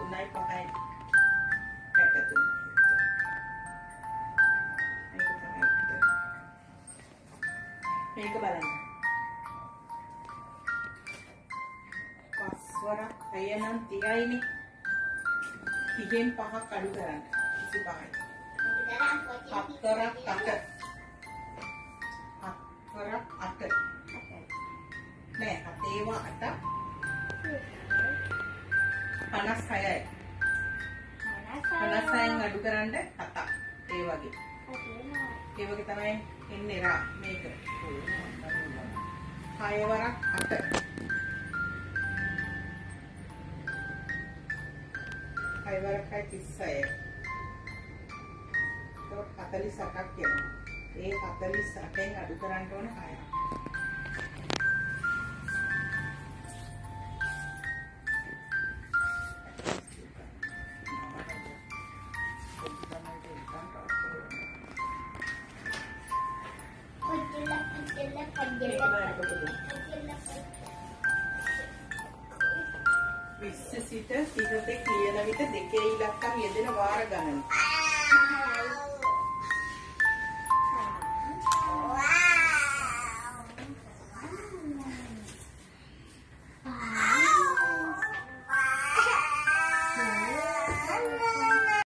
3යි 5යි 63යි. මේක බලන්න. පස්වරක් 6 නම් 30යිනේ. 30න් 5ක් අඩු කරන්න. 25යි. 4ක් 8. 4ක් 8. නෑ 7ව 8ක් 56යි. 56න් අඩු කරන්න 7ක්. ඒ වගේ. ඒ වගේ තමයි එන්නේ රා මේක. 6 වරක් 8. 6 වරක් 36. ඒක 48ක් යනවා. ඒ 48න් අඩු කරන්න ඕන 6ක්. සිට සිටතේ කියන විට දෙකේ ඉලක්කම් යෙදෙන වාර ගණන.